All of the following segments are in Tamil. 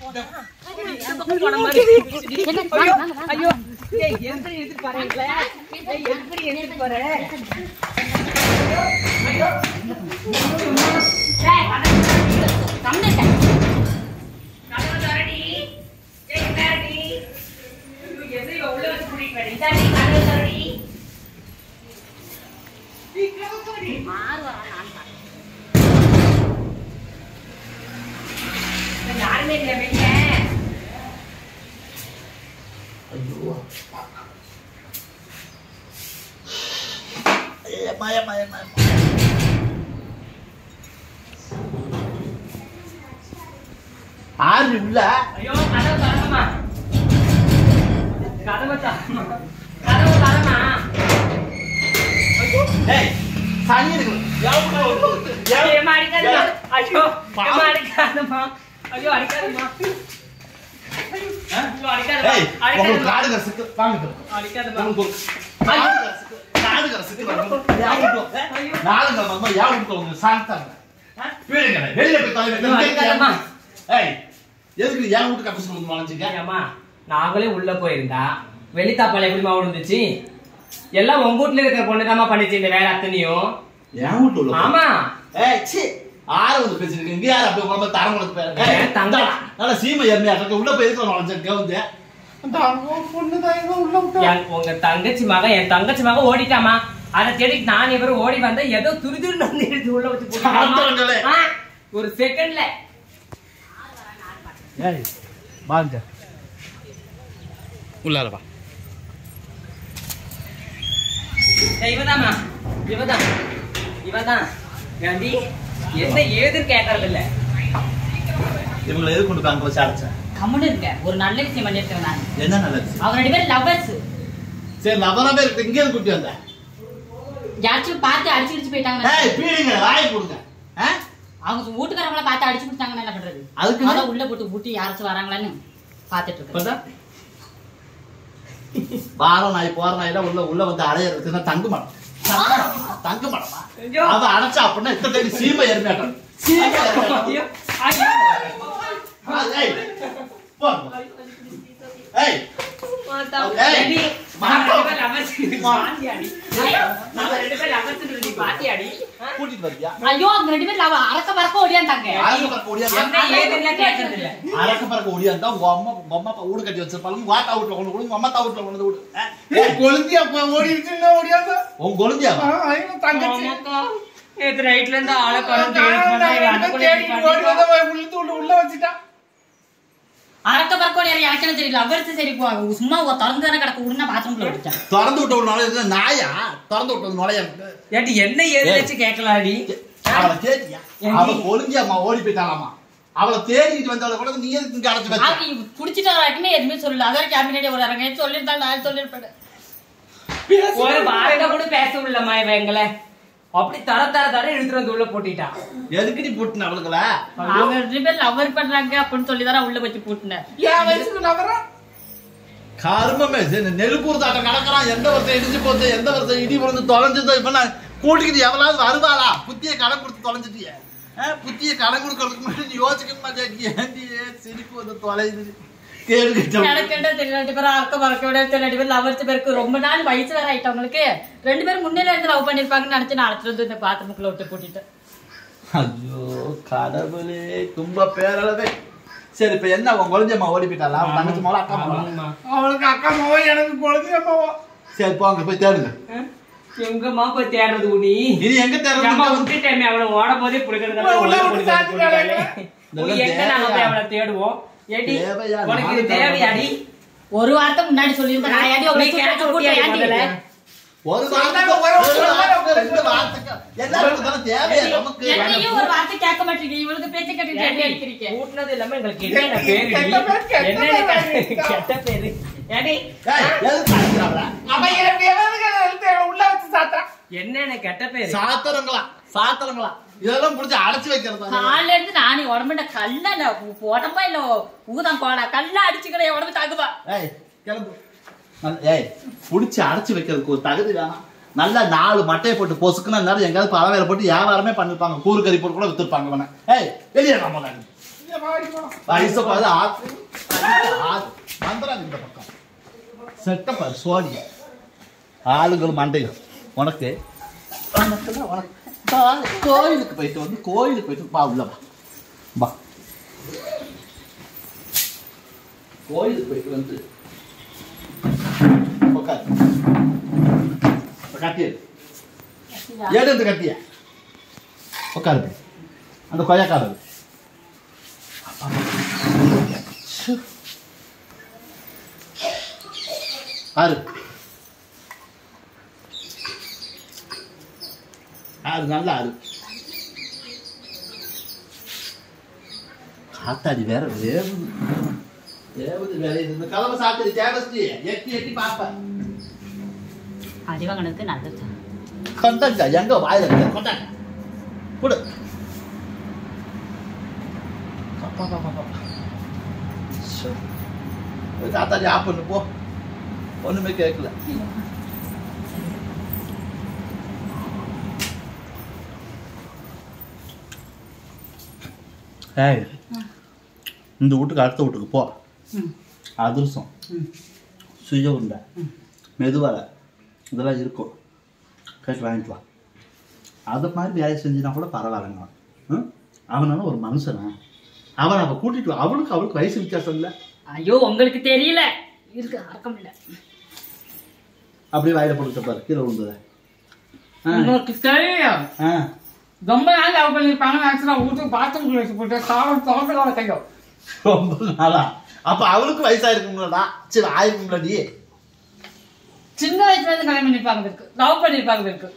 ஐயோ எப்படி எடுத்து பாருங்களே எப்படி எடுத்து பாரு ஐயோ டேய் கம்மே கதவு தரடி ஏய் மேடி எதை உள்ள வச்சு புடி மேடி இதாடி கதவு தரடி நீ கதவு தரடி மாறு வர நான் பாரு யாருமே இல்ல வெளிய ஐயோ மாயா மாயா மாயா ஆறு இல்ல ஐயோ கதவு தரமா கதவு தரமா கதவு தரமா ஏய் சாணி இருக்கு யாவுடா ஏய் மாடிக்காதமா ஐயோ மாடிக்காதமா ஐயோ அடிக்காதமா ஐயோ அடிக்காதமா அடிக்காதமா உங்க காடு கசக்கு வாங்க அடிக்காதமா காடு கசக்கு யாவுடா நாளுங்க மாமா யாவுடா உங்க சாந்தாங்க வீடுங்க வெளிய போய் தலையில அடிக்காதமா ஏய் எதுக்கு ஏன் வீட்டு கட்ட சொல்லுங்க வளைஞ்சிங்க அம்மா நாங்களே உள்ள போயிருந்தா வெளித்தாப்பால எப்படிமா விழுந்துச்சு எல்லாம் உங்க வீட்ல இருக்கிற பொண்ணுதாம்மா பண்ணிச்சு இந்த வேலை அத்தனையும் ஏன் வீட்டு உள்ள ஆமா ஏய் சி ஆறு வந்து பேசிருக்கு இங்க யார் அப்படியே உடம்பு தரம் கொடுத்து போயிருங்க தங்க நல்ல சீமை எம்மையா இருக்கு உள்ள போய் இருக்க வளைஞ்சிங்க வந்து அந்த பொண்ணு தான் ஏதோ உள்ள விட்டா உங்க தங்கச்சி மகன் என் தங்கச்சி மகன் ஓடிட்டாமா அத தேடி நான் இவரு ஓடி வந்த ஏதோ துருதுரு வந்து எடுத்து உள்ள வச்சு போட்டாங்க ஒரு செகண்ட்ல ஏய் வாங்க உள்ளார வா இவதாமா இவதான் காந்தி என்ன ஏது கேட்கறது இல்ல இவங்களை எது கொண்டு காங்க வச்சு அடிச்சேன் கம்முன்னு இருங்க ஒரு நல்ல விஷயம் பண்ணிருக்கேன் நான் என்ன நல்ல விஷயம் அவங்க ரெண்டு பேரும் லவ்வர்ஸ் சரி லவ்வரா பேர் இங்க இருந்து கூட்டி வந்த யாச்சும் பார்த்து அடிச்சு போயிட்டாங்க ஏய் பீடுங்க வாய் போடுங்க அவங்க வீட்டுக்காரங்கள பார்த்து அடிச்சு கொடுத்தாங்கன்னா என்ன பண்றது அதுக்கு அத உள்ள போட்டு ஊட்டி யாராச்சும் வராங்களான்னு பாத்துட்டு இருக்கேன் வாரம் நாய் போற நாயில உள்ள வந்து அடையறதுன்னா தங்க மாட்டோம் அத அடைச்சா அப்படின்னா இத்த தேடி சீமை எருமையாட்டம் ஐயோ அவங்க ரெண்டு பேரும் அரக்க பறக்க ஓடியாண்டாங்க அரக்க பறக்க ஓடியாண்டா உங்க அம்மா ஊடு கட்டி வச்சிருப்பாங்க வாட் அவுட்ல கொண்டு விடு அம்மா அவுட்ல கொண்டு விடு கொழுந்தியா ஓடி இருக்குன்னா ஓடியாங்க உங்க கொழுந்தியா தங்கச்சி நேத்து ரைட்ல இருந்து ஆள கரண்ட் உள்ள வச்சிட்டா அரக்க பறக்கோட எனக்கு தெரியல அவர்த்து சரி போவாங்க சும்மா திறந்து தானே கிடக்க உடனே பாத்ரூம்ல விட்டுட்டான் திறந்து விட்ட நுழைய நாயா திறந்து விட்ட நுழைய ஏட்டி என்ன ஏறி வச்சு கேட்கலாடி அவளை தேடியா அவ ஒழுங்கியாமா ஓடி போயிட்டாலாமா அவளை தேடிட்டு வந்தவளை கூட நீ எதுக்கு இங்க அடைச்சு வச்ச அவ குடிச்சிட்டாராக்குமே எதுவுமே சொல்லல அதர் கேபினேட் ஒரு அரங்க சொல்லிருந்தா நான் சொல்லிருப்பேன் ஒரு வார்த்தை கூட பேச விடலமா இவங்கள அப்படி தர எடுத்துட்டு வந்து உள்ள போட்டுட்டா எதுக்கு போட்டுன அவளுக்குல அவங்க ரெண்டு பேர் லவர் பண்றாங்க அப்படின்னு சொல்லி தான உள்ள வச்சு போட்டுன ஏன் வயசுக்கு லவரா கர்மமே நெருப்பூர் தாட்டம் நடக்கறான் எந்த வருஷம் இடிஞ்சு போச்சு எந்த வருஷம் இடி விழுந்து தொலைஞ்சது இப்ப நான் கூட்டிக்கிட்டு எவளாவது வருவாளா புத்திய கடன் கொடுத்து தொலைஞ்சிட்டியே புத்திய கடன் கொடுக்கறதுக்கு முன்னாடி யோசிக்க மாட்டேங்க ஏண்டி சிரிப்பு வந்து தொலைது ரொம்ப நாள் வயசு வேற ஆயிட்டவங்களுக்கு ரெண்டு பேரும் முன்னில இருந்து லவ் பண்ணிருப்பாங்கன்னு நினைச்சு நான் அழைச்சிட்டு வந்து இந்த பாத்ரூமுக்குள்ள விட்டு போட்டுட்டு ஐயோ கடவுளே தும்ப பேரளவே சரி இப்ப என்ன அவங்க குழந்தையம்மா ஓடி போயிட்டாளா அவன் தங்கச்சி மாவா அக்கா மாவா அவளுக்கு அக்கா மாவா எனக்கு குழந்தையம்மாவா சரி போங்க போய் தேடுங்க எங்கம்மா போய் தேடுறது நீ இது எங்க தேடுறது விட்டுட்டேன் அவளை ஓட போதே பிடிக்கிறது அவளை தேடுவோம் ஒரு வார்த்தை முன்னாடி சொல்லிருந்தேன் ஒரு வார்த்தை கேட்க மாட்டீங்க இவளுக்கு பேச்சு கேட்டு ஊட்டினது இல்லாம எங்களுக்கு கெட்ட பேரு என்ன கெட்ட பேரு சாத்திரங்களா இதெல்லாம் புடிச்சு அடைச்சு வைக்கிறது காலையில இருந்து நானே உடம்புல கல்ல இல்ல உடம்பா இல்ல ஊதான் கோடா கல்ல அடிச்சுக்கிற உடம்பு தாக்குவா புடிச்சு அடைச்சு வைக்கிறதுக்கு ஒரு தகுதி வேணாம் நல்லா 4 மட்டையை போட்டு பொசுக்குன்னா எங்காவது பழவேல போட்டு வியாபாரமே பண்ணிருப்பாங்க கூறு கறி போட்டு கூட வித்துருப்பாங்க வெளியே வயசை பார்த்து வந்துடுறாங்க இந்த பக்கம் செட்டப்பா சோடி ஆளுங்கள் மண்டையும் உனக்கு கோயிலுக்கு போயிட்டு பா உள்ளவா வா கோயிலுக்கு போயிட்டு வந்து கட்டிய ஏடு கட்டிய உட்காரு அந்த கொய்யாக்காரர் ஆறு ஆறு நல்லா ஆறு காத்தாடி வேற வேவுது வேற இந்த கலவை சாப்பிட்டு தேவஸ்ரீ எட்டி எட்டி பார்ப்பேன் அடிவாங்கனதுக்கு நல்லது கொண்டாங்க எங்க வாயில கொண்டாங்க கொடு தாத்தாடி ஆஃப் பண்ணு போ ஒண்ணுமே கேட்கல ஏய் இந்த வீட்டுக்கு அடுத்த வீட்டுக்கு போ அதிரசம் சுய உண்டை மெதுவலை இதெல்லாம் இருக்கும் கேட்டு வாங்கிட்டு வா அதை மாதிரி வேலை செஞ்சுனா கூட பரவாயில்லைங்க அவனால ஒரு மனுஷனா அவனை அவள் கூட்டிட்டு வா அவளுக்கு வயசு வித்தியாசம் இல்லை ஐயோ உங்களுக்கு தெரியல இருக்கு அர்த்தம் இல்லை அப்படியே வாயில போட்டு பாரு கீழே விழுந்தத உங்களுக்கு தெரியும் ரொம்ப நாள் லவ் பண்ணிருப்பாங்க ஆக்சுவலா வீட்டுக்கு பாத்ரூம் வச்சு போட்டு சாப்பிட்டு திறந்துக்கான கையோ ரொம்ப நாளா அப்ப அவளுக்கு வயசாயிருக்குங்களா சரி ஆயிருக்குங்களா சின்ன வயசுல இருந்து கல்யாணம் பண்ணிருப்பாங்க இருக்கு லவ் பண்ணிருப்பாங்க இருக்கு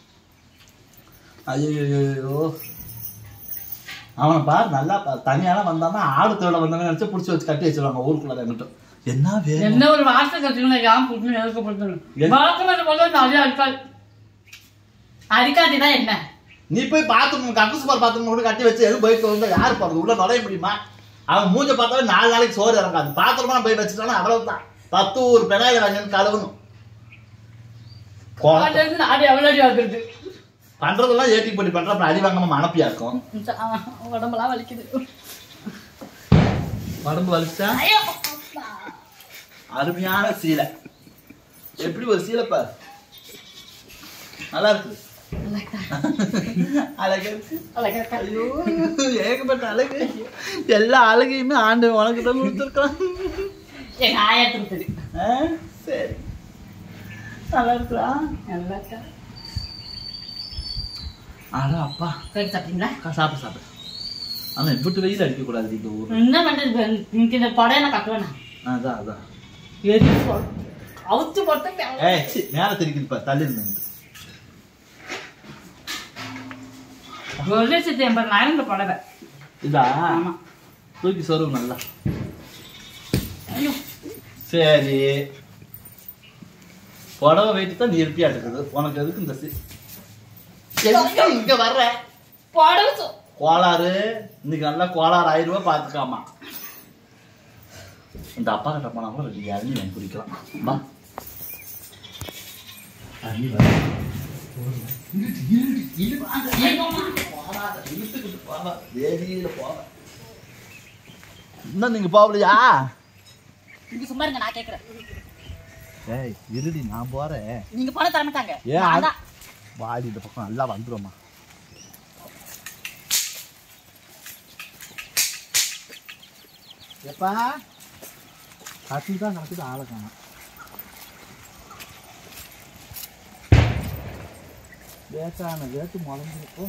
ஐயோ அவனை பாரு நல்லா தனியாலாம் வந்தானா ஆடு தேவை வந்தானு நினைச்சு புடிச்சு வச்சு கட்டி வச்சிருவாங்க ஊருக்குள்ள என்கிட்ட என்ன ஒரு வாசனை கட்டினா ஏன் புடிச்சு எழுக்கப்படுத்தணும் வழக்கமான போல நிறைய அடிக்காது அடிக்காதுதான் என்ன நீ போய் பாத்ரூம் கக்கூஸ் பார் பாத்ரூம் கூட கட்டி வச்சு எதுவும் போயிட்டு வந்தா யாரு போறது உள்ள நுழைய முடியுமா அவன் மூஞ்ச பார்த்தாலே 4 நாளைக்கு சோறு இறங்காது பாத்திரமா போய் வச்சுட்டானா அவ்வளவுதான் 10 ஒரு பெனாயில் வாங்கன்னு கழுவணும் பண்றதெல்லாம் ஏட்டி பண்ணி பண்ற அப்புறம் அடி வாங்காம மனப்பியா இருக்கும் உடம்பெல்லாம் வலிக்குது உடம்பு வலிச்சா அருமையான சீலை எப்படி ஒரு சீலை பாரு நல்லா இருக்கு ஏகப்பட்ட அழகு எல்லா அழகையுமே ஆண்டு உனக்கு தான் கொடுத்துருக்கலாம் சரி நல்லா இருக்குதா நல்லா இருக்கா அடா அப்பா சாப்பிட்டீங்களா சாப்பிடு ஆனா எப்படி வெயில் அடிக்க கூடாது இந்த ஊர் என்ன பண்றது இன்னைக்கு இந்த படையில கட்டுவேனா அதான் அவுத்து போட்டு மேல தெரிக்குதுப்பா தள்ளி இருந்தேன் 1,80,000 இந்த புடவை இதா தூக்கி சொருவு நல்லா சரி புடவை வைத்து தான் நீ இருப்பியா இருக்குது உனக்கு எதுக்கு இந்த இங்க வர்ற கோளாறு இன்னைக்கு நல்லா கோளாறு 1000 ரூபாய் பாத்துக்காமா இந்த அப்பா கிட்ட போனா கூட 2 இளநீ வாங்கி குடிக்கலாம் வா நீங்க போகலையா சும்மா இருங்க நான் கேக்குறேன் ஏய் இருடி நான் போறேன் நீங்க போன தர மாட்டாங்க ஏன் வாடி இந்த பக்கம் நல்லா வந்துருமா எப்பா கட்டி தான் நடக்குது ஆளை காணும் வேட்டான வேட்டு முளைஞ்சிருக்கும்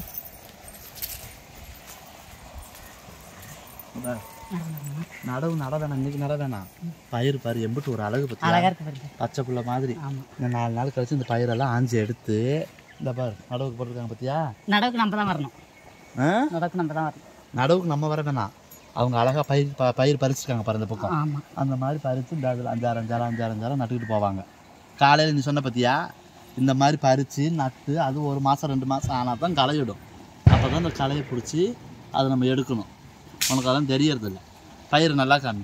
நடவு நட வேணாம் இன்னைக்கு நட வேணாம் பயிர் பாரு எம்பிட்டு ஒரு அழகு பத்தி பச்சை புள்ள மாதிரி இந்த 4 நாள் கழிச்சு இந்த பயிரெல்லாம் ஆஞ்சி எடுத்து இந்த பாரு நடவுக்கு போட்டிருக்காங்க பத்தியா நடவுக்கு நம்ம தான் வரணும் நடவுக்கு நம்ம தான் வரணும் நடவுக்கு நம்ம வர வேணாம் அவங்க அழகா பயிர் பறிச்சிருக்காங்க பாரு இந்த பக்கம் அந்த மாதிரி பறிச்சு இந்த அதில் 5 நட்டுக்கிட்டு போவாங்க காலையில் நீ சொன்ன பத்தியா இந்த மாதிரி பறித்து நட்டு அது 1 மாதம் 2 மாதம் ஆனால் தான் களையிடும் அப்போ தான் இந்த களையை பிடிச்சி அதை நம்ம எடுக்கணும் உனக்கு அதெல்லாம் தெரியறதில்ல பயிர் நல்லா காமி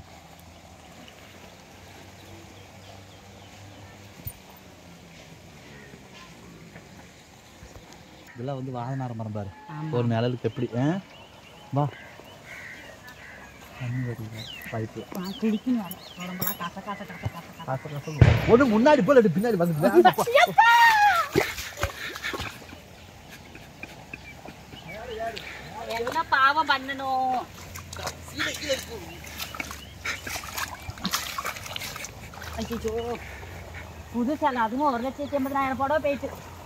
இதெல்லாம் வந்து வாழைநார மரம் பாரு ஒரு நிழலுக்கு எப்படி வா ஒண்ணு முன்னாடி போல பின்னாடி வந்து என்ன பாவம் பண்ணணும். ஐயோ புது சேலை, அதுவும் 1,80,000 புடவை போயிட்டு.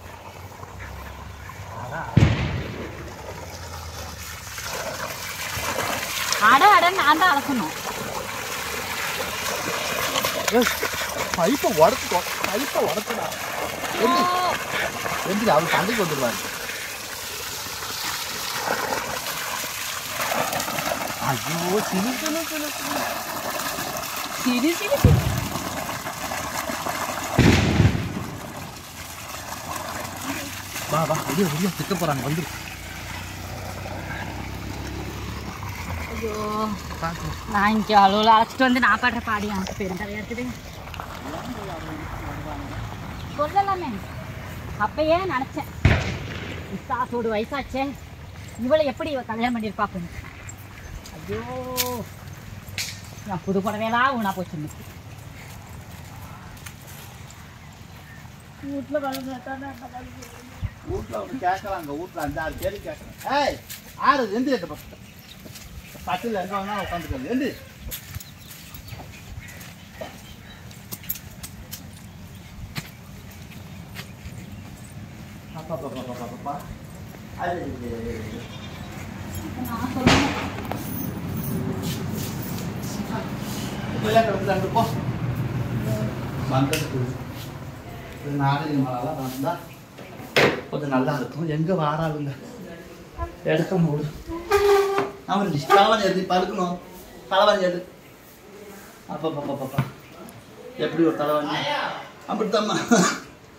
அடன்னு நான் தான் அலசணும். பைப்பை உடச்சுடா எப்படி அவர் சண்டைக்கு வந்துடுவாரு. ஐயோ சிறு வா வெளியே திட்ட போறாங்க வந்து. ஐயோ நான் இங்கே அவ்வளோ அழைச்சிட்டு வந்து நான் பாடுற பாடி எனக்கு பெருந்தலையா இருக்குது. சொல்லலாமே அப்பயே நினச்சேன், விசாசோடு வயசாச்சே இவளை எப்படி இவ கல்யாணம் பண்ணியிருப்பா அப்படின்னு. ஐயோ நான் புது புடவையெல்லாம் ஊனா போச்சு. வீட்டில் வீட்டில் ஒன்று கேட்கலாங்க. வீட்டில் 5-6 பேர் கேட்கலாம். ஏய் ஆறு எந்த பட்டில் எங்கே வேணா உட்காந்துக்கோங்க. எந்த அப்பா அது போ வந்ததுக்கு நாகரிக மழைலாம் வந்தால் கொஞ்சம் நல்லா இருக்கும். எங்கே வாராளுங்க எடுக்க முடியும். அவன் தலைவன் எழுதி பழுக்கணும். தலைவன் எழுது அப்பா எப்படி ஒரு தலைவன் அப்படித்தாம்மா.